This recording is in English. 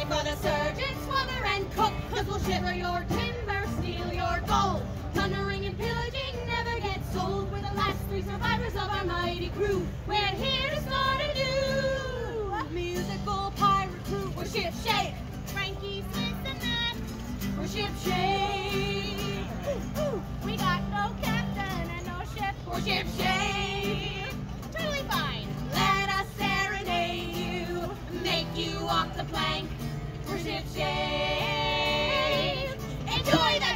for the surgeon, swimmer, and cook, 'cause we'll shiver your timber, steal your gold. Plundering and pillaging never gets old. We're the last 3 survivors of our mighty crew. We're here to start a new musical pirate crew. We're Ship Shape, Frankie, Swiss, and Matt. we're Ship Shape, We got no captain and no ship. we're Ship Shape. Totally fine. Let us serenade you, make you walk the plank. We're Ship Shape. Enjoy the